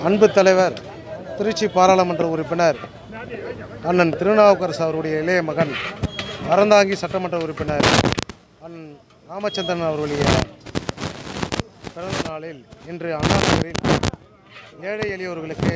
அன்பு தலைவர் திருச்சி பாராளுமன்ற உறுப்பினர் அண்ணன் திருநாவுக்கரசு அவருடைய இளைய மகன் அறந்தாங்கி சட்டமன்ற உறுப்பினர் அண்ணன் ராமச்சந்திரன் அவருடைய பிறந்த நாளில் இன்று அண்ணா நகரில் ஏழை எளியோர்களுக்கு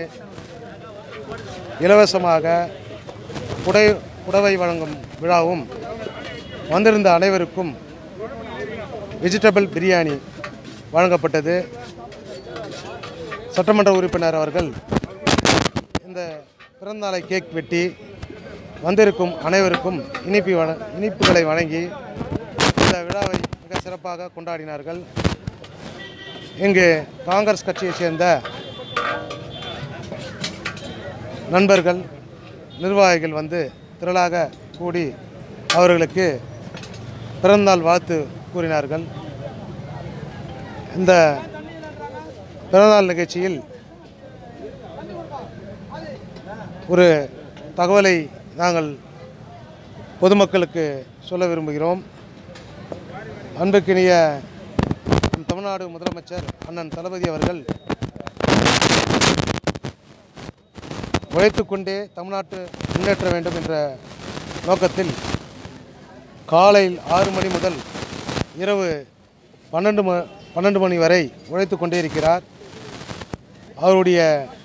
இலவசமாக புடவை வழங்கும் விழாவும் வந்திருந்த அனைவருக்கும் வெஜிடபிள் பிரியாணி வழங்கப்பட்டது. சட்டமன்ற உறுப்பினர் அவர்கள் இந்த பிறந்தநாளை கேக் வெட்டி வந்திருக்கும் அனைவருக்கும் இனிப்புகளை வழங்கி இந்த விழாவை மிக சிறப்பாக கொண்டாடினார்கள். இங்கு காங்கிரஸ் கட்சியைச் சேர்ந்த நண்பர்கள் நிர்வாகிகள் வந்து திரளாக கூடி அவர்களுக்கு பிறந்தநாள் வாழ்த்து கூறினார்கள். இந்த பிறந்தநாள் நிகழ்ச்சியில் ஒரு தகவலை நாங்கள் பொதுமக்களுக்கு சொல்ல விரும்புகிறோம். அன்புக்கினிய தமிழ்நாடு முதலமைச்சர் அண்ணன் தளபதி அவர்கள் உழைத்துக்கொண்டே தமிழ்நாட்டு முன்னேற்ற வேண்டும் என்ற நோக்கத்தில் காலையில் 6 மணி முதல் இரவு 12 மணி வரை உழைத்து கொண்டே இருக்கிறார். அவருடைய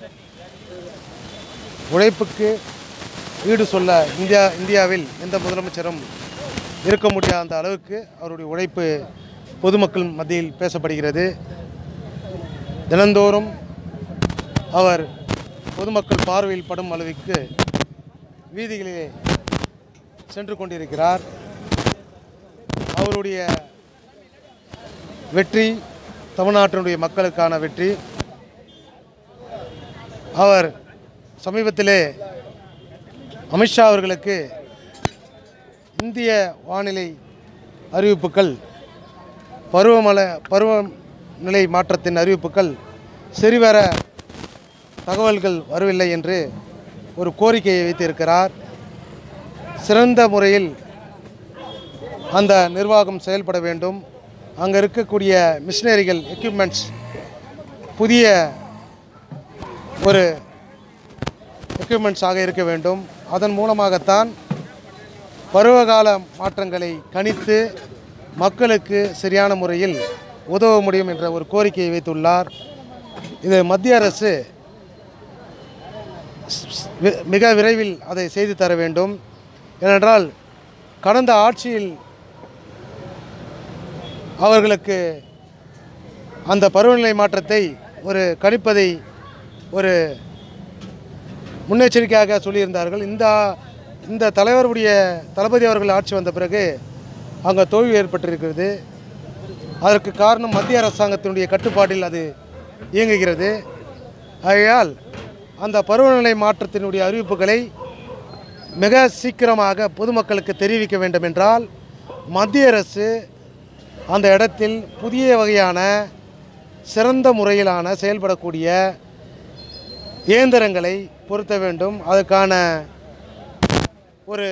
உழைப்புக்கு ஈடு சொல்ல இந்தியாவில் எந்த முதலமைச்சரும் இருக்க முடியாத அந்த அளவுக்கு அவருடைய உழைப்பு பொதுமக்கள் மத்தியில் பேசப்படுகிறது. தினந்தோறும் அவர் பொதுமக்கள் பார்வையில் படும் அளவுக்கு வீதிகளிலே சென்று கொண்டிருக்கிறார். அவருடைய வெற்றி தமிழ்நாட்டினுடைய மக்களுக்கான வெற்றி. அவர் சமீபத்திலே அமித்ஷா அவர்களுக்கு இந்திய வானிலை அறிவிப்புகள் பருவநிலை மாற்றத்தின் அறிவிப்புகள் சரிவர தகவல்கள் வரவில்லை என்று ஒரு கோரிக்கையை வைத்திருக்கிறார். சிறந்த முறையில் அந்த நிர்வாகம் செயல்பட வேண்டும். அங்கே இருக்கக்கூடிய மிஷினரிகள் எக்யூப்மெண்ட்ஸ் புதிய ஒரு எக்யூப்மெண்ட்ஸாக இருக்க வேண்டும். அதன் மூலமாகத்தான் பருவகால மாற்றங்களை கணித்து மக்களுக்கு சரியான முறையில் உதவ முடியும் என்ற ஒரு கோரிக்கையை வைத்துள்ளார். இது மத்திய அரசு மிக விரைவில் அதை செய்து தர வேண்டும். ஏனென்றால் கடந்த ஆட்சியில் அவர்களுக்கு அந்த பருவநிலை மாற்றத்தை ஒரு கணிப்பதை ஒரு முன்னெச்சரிக்கையாக சொல்லியிருந்தார்கள். இந்த தளபதி அவர்கள் ஆட்சி வந்த பிறகு அங்கே தோல்வி ஏற்பட்டிருக்கிறது. அதற்கு காரணம் மத்திய அரசாங்கத்தினுடைய கட்டுப்பாட்டில் அது இயங்குகிறது. ஆகையால் அந்த பருவநிலை மாற்றத்தினுடைய அறிவிப்புகளை மிக சீக்கிரமாக பொதுமக்களுக்கு தெரிவிக்க வேண்டும் என்றால் மத்திய அரசு அந்த இடத்தில் புதிய வகையான சிறந்த முறையிலான செயல்படக்கூடிய இயந்திரங்களை பொருத்த வேண்டும். அதற்கான ஒரு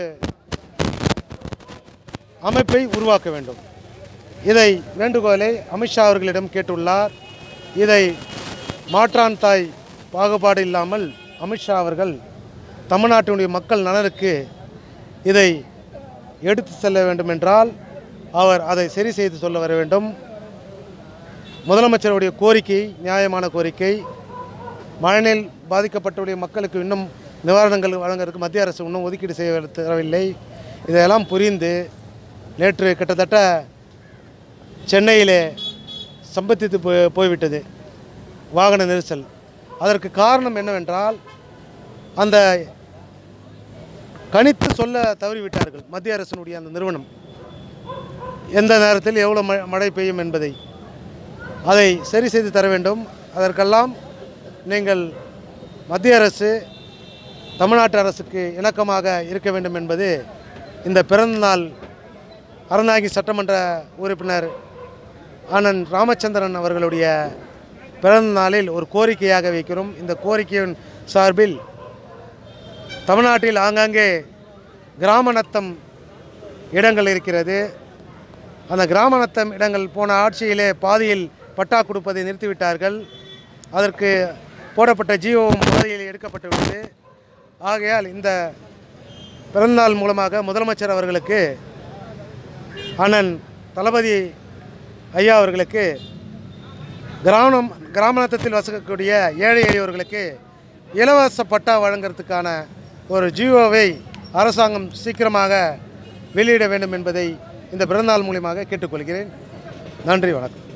அமைப்பை உருவாக்க வேண்டும். இதை வேண்டுகோளை அமித்ஷா அவர்களிடம் கேட்டுள்ளார். இதை மாற்றான் தாய் பாகுபாடு இல்லாமல் அமித்ஷா அவர்கள் தமிழ்நாட்டினுடைய மக்கள் நலனுக்கு இதை எடுத்து செல்ல வேண்டும் என்றால் அவர் அதை சரி செய்து சொல்ல வர வேண்டும். முதலமைச்சருடைய கோரிக்கை நியாயமான கோரிக்கை. மழைநீர் பாதிக்கப்பட்டுடைய மக்களுக்கு இன்னும் நிவாரணங்கள் வழங்குவதற்கு மத்திய அரசு இன்னும் ஒதுக்கீடு செய்ய தரவில்லை. இதையெல்லாம் புரிந்து நேற்று கிட்டத்தட்ட சென்னையிலே சம்பத்தித்து போய்விட்டது வாகன நெரிசல். அதற்கு காரணம் என்னவென்றால் அந்த கணித்து சொல்ல தவறிவிட்டார்கள் மத்திய அரசினுடைய அந்த நிறுவனம் எந்த நேரத்தில் எவ்வளோ மழை பெய்யும் என்பதை. அதை சரி செய்து தர வேண்டும். அதற்கெல்லாம் நீங்கள் மத்திய அரசு தமிழ்நாட்டு அரசுக்கு இணக்கமாக இருக்க வேண்டும் என்பது இந்த பிறந்தநாள் அறந்தாங்கி சட்டமன்ற உறுப்பினர் அண்ணன் ராமச்சந்திரன் அவர்களுடைய பிறந்த நாளில் ஒரு கோரிக்கையாக வைக்கிறோம். இந்த கோரிக்கையின் சார்பில் தமிழ்நாட்டில் ஆங்காங்கே கிராம நத்தம் இடங்கள் இருக்கிறது. அந்த கிராம நத்தம் இடங்கள் போன ஆட்சியிலே பாதியில் பட்டா கொடுப்பதை நிறுத்திவிட்டார்கள். அதற்கு போடப்பட்ட ஜிஓவும் முறையில் எடுக்கப்பட்டு விட்டது. ஆகையால் இந்த பிறந்தநாள் மூலமாக முதலமைச்சர் அவர்களுக்கு, அண்ணன் தளபதி ஐயா அவர்களுக்கு, கிராமத்தில் வசிக்கக்கூடிய ஏழை எளியவர்களுக்கு இலவச பட்டா வழங்குறதுக்கான ஒரு ஜிஓவை அரசாங்கம் சீக்கிரமாக வெளியிட வேண்டும் என்பதை இந்த பிறந்தநாள் மூலமாக கேட்டுக்கொள்கிறேன். நன்றி, வணக்கம்.